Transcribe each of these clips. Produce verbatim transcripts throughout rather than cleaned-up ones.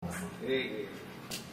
ええ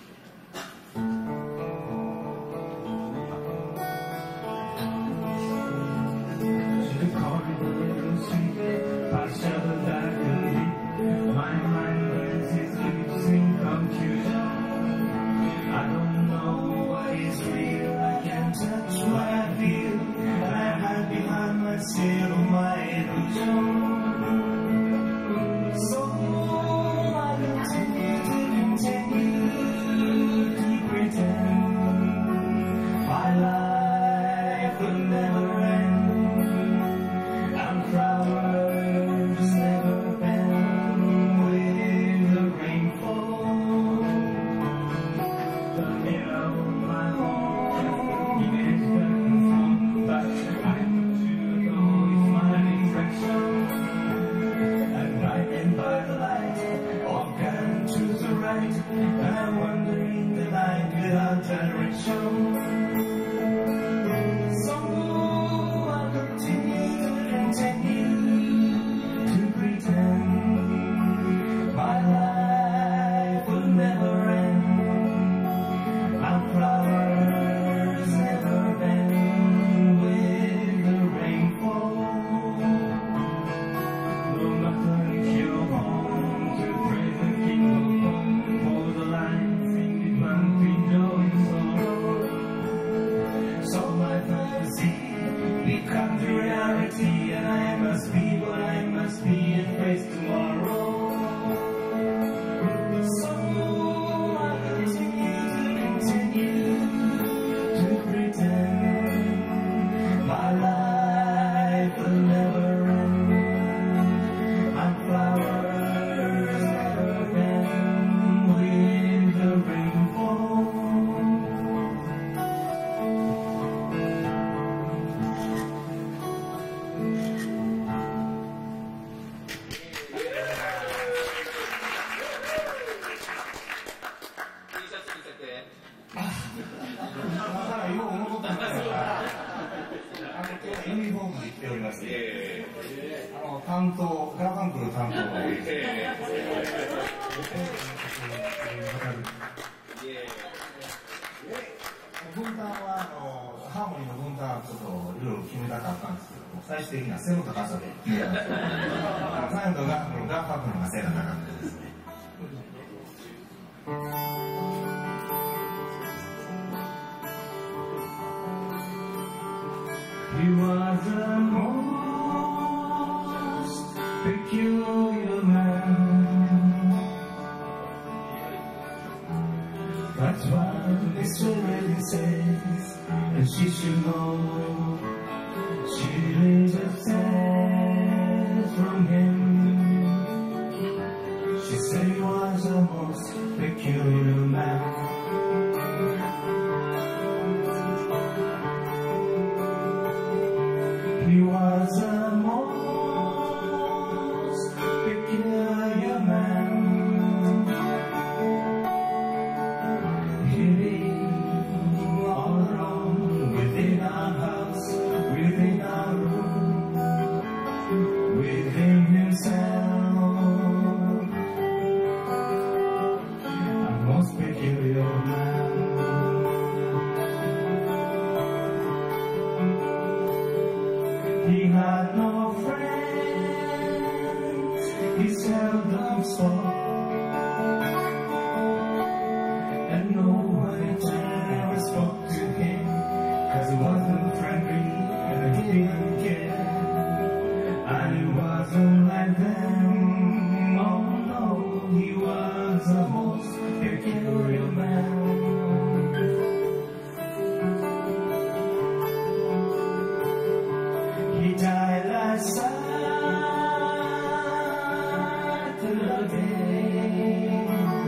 担当、ガラパンクの担当が多いです。分担はあのハーモニーの分担はちょっといろいろ決めたかったんですけども、最終的には背の高さで決めたんですけど、サインとガラパンクの方が背が高くてですね。He was the most peculiar man. That's what this already says, and she should know. She lives upstairs from him. She said he was the most peculiar man. He was the most peculiar man. He lived all alone within our house, within our room, within himself. A most peculiar man. He had no friends, he seldom spoke, and nobody ever spoke to him, cause he wasn't friendly and he didn't care, and he wasn't like them. Oh no, he was the most peculiar man. He died last Saturday.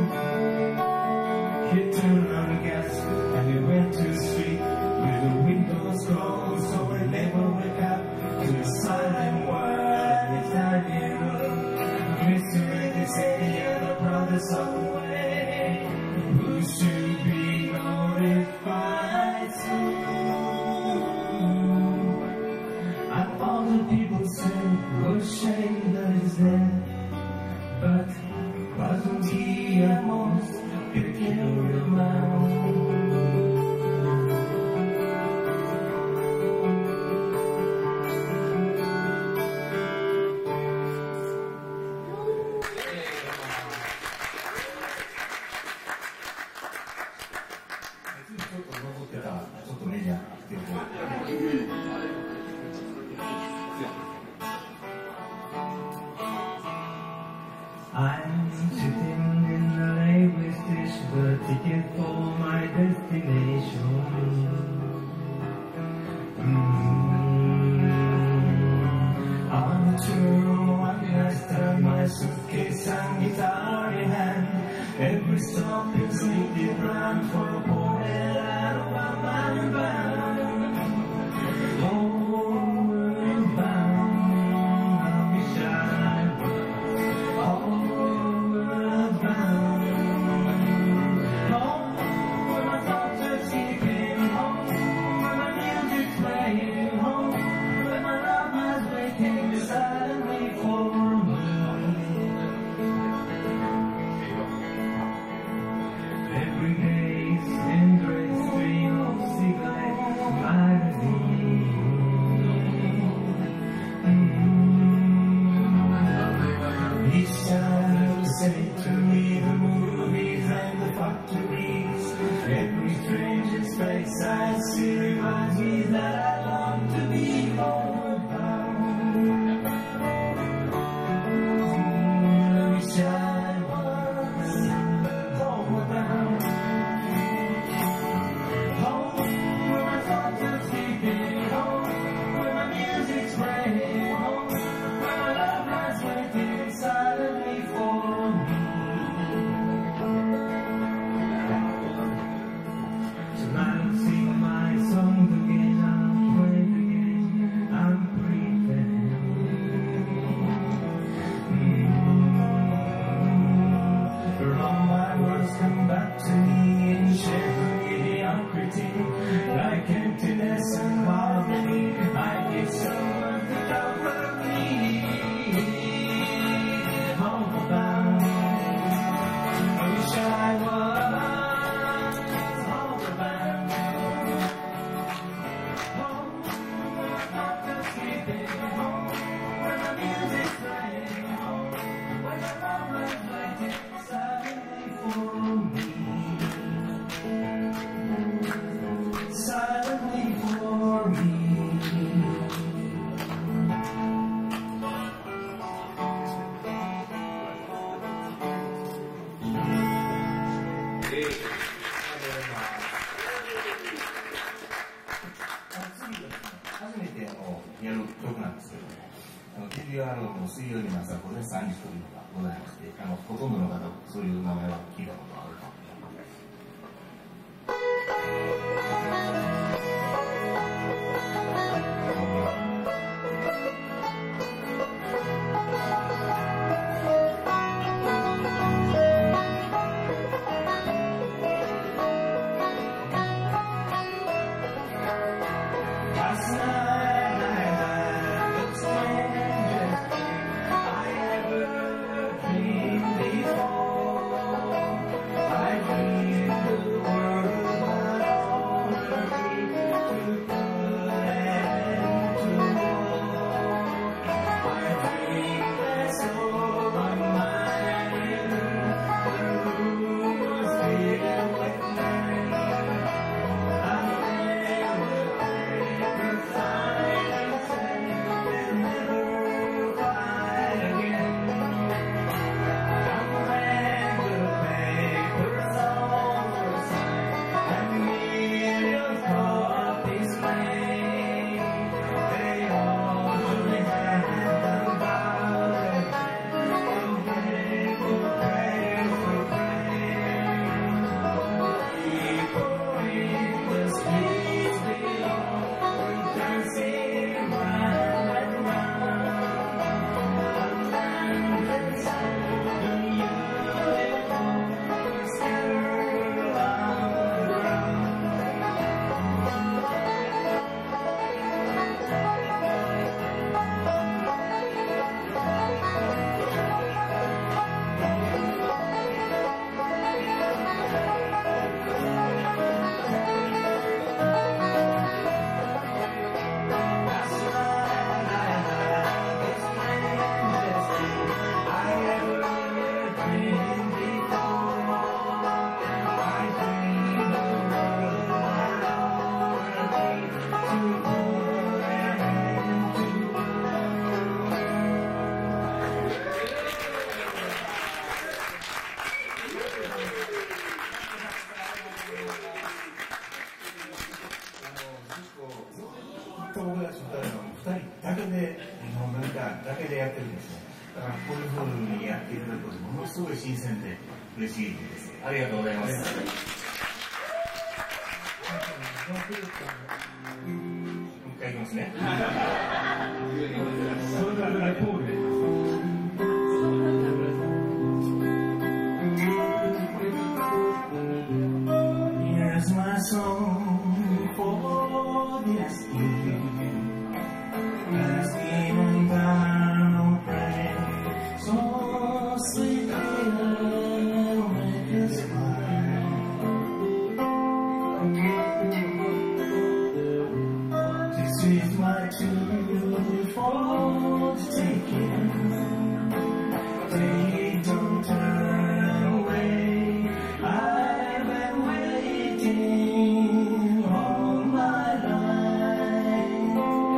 He turned on the gas and he went to the street with the windows closed so he never wake up to the silent world and his tiny room. Mystery, they say the other brothers of the way who should ticket for my destination. Mm-hmm. On the tour, one last time, my suitcase and guitar in hand. Every stop is needed plan for a boy out of my mind bound. Homeward bound, I wish I was homeward bound. Home where my thoughts are sleeping, home where my music's playing, home where my love was waiting silently for me. Every day's endless stream of cigarette magazine. Mm-hmm. Each time you say to me the movies and the factories, every stranger's face I see reminds me that I long to be homeward bound. I wish I was homeward bound. Home where my thoughts are sleeping, home where my music's playing, home where my love lies waiting silently for me. Tonight I'll sing my songs again, I'll play it again, I'm pretending. Mm-hmm. For all my words come back to me in shivering mediocrity, like emptiness and harmony. I need someone to comfort me. Homeward bound, I wish I was homeward bound. Home where my thoughts are sleeping, home where my music's playing, home where my love was waiting silently for me. Silently for me. 初めてやる曲なんですけども、ケービーアール の水曜日の朝午前さんじというのがございまして、あのほとんどの方そういう名前は聞いたことがあるかもしれません。 Last night I had the strangest dream I ever dreamed before. ですね。だからこういうふうにやっていただくことものすごい新鮮で嬉しいです。ありがとうございます。もう一回いきますね。 それからレポートで。Here's my song for the asking, asking and down pray, so sweetly I'll make you smile. This is my tune for the taking. Take it, don't turn away. I've been waiting all my life.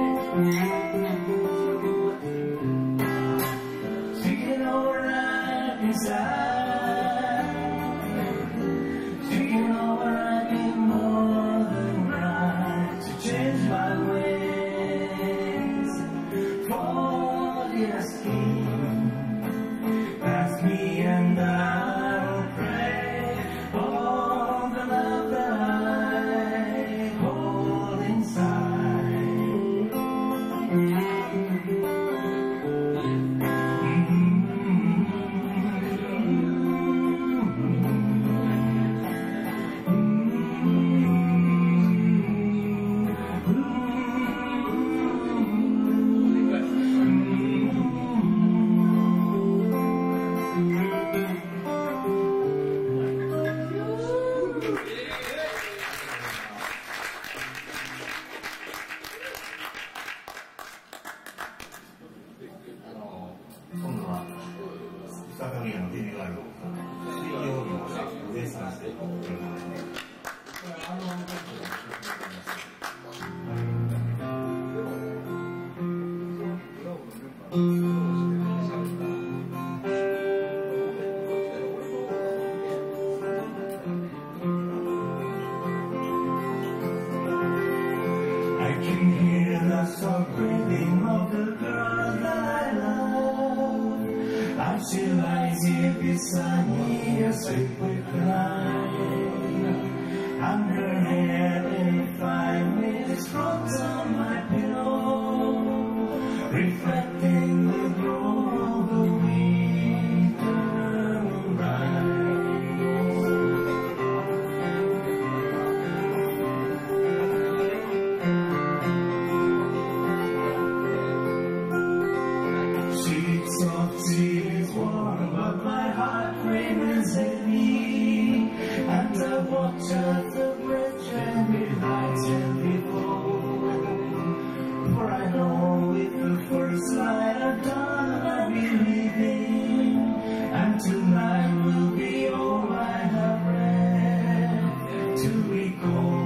Thinking alright inside, thinking alright in more than right to change my ways for the asking. Ask me and I'll pray all the love that I hold inside. 今度は再びあのデビューアルバム「水曜日のさ上さんして」ということで、これアルバムタイトルを紹介しています。I can hear the soft breathing of the girl that I love. And she lies here beside me, asleep with the night. And her hair in five minutes floats on my pillow, reflecting the glow of the winter moonrise. Sheets of tears warm, but my heart remains heavy. And I watch as the bridge and midnight till before. For I know with the first light of dawn I'll be leaving, and tonight will be all I have left to recall.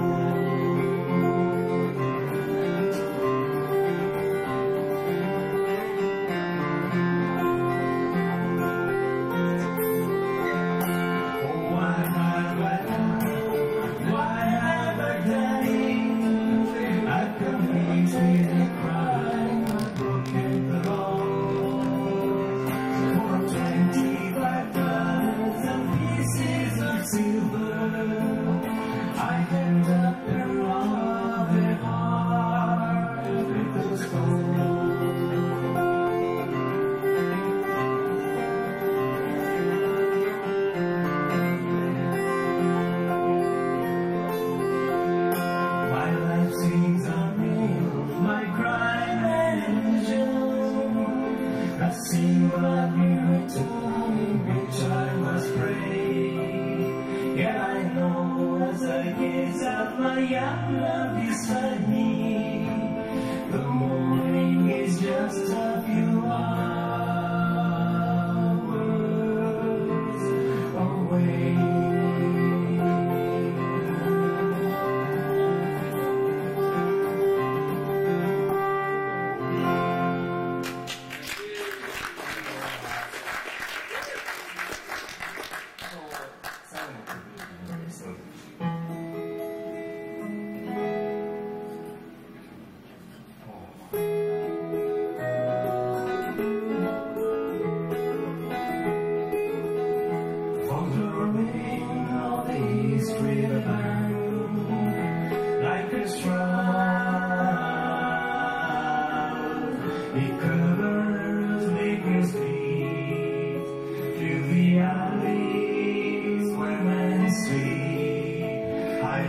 My young love beside me, the morning is just a few hours away.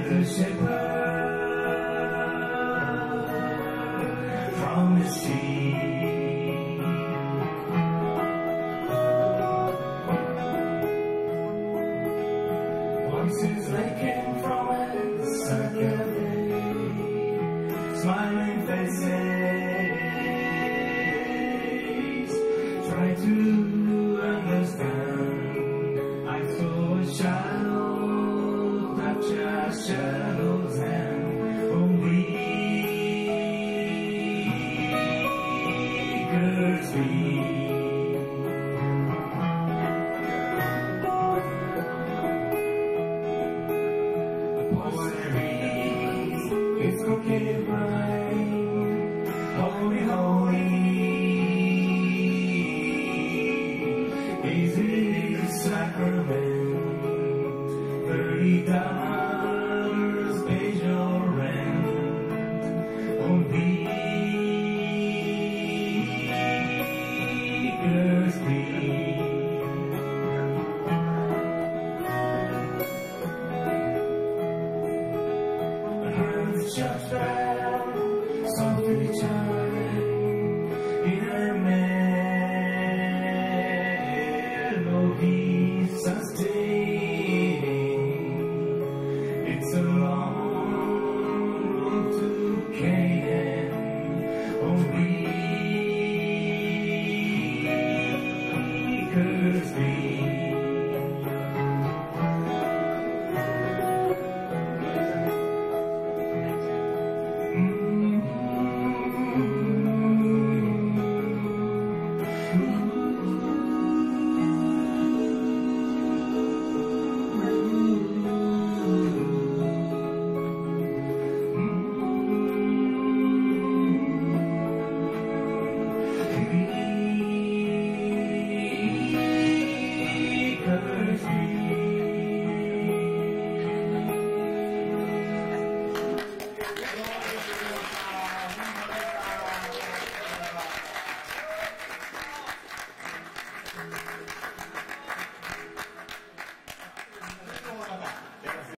a shepherd from the sheep. Voices that came from inside your day, smiling faces, try to understand. I saw a shadow touch a shadow's hand. Only could speak. The poetry is forgive mine. Holy, holy is His sacrament. Thirty dollars pays your rent. Only Baker's Beat. I heard the church bell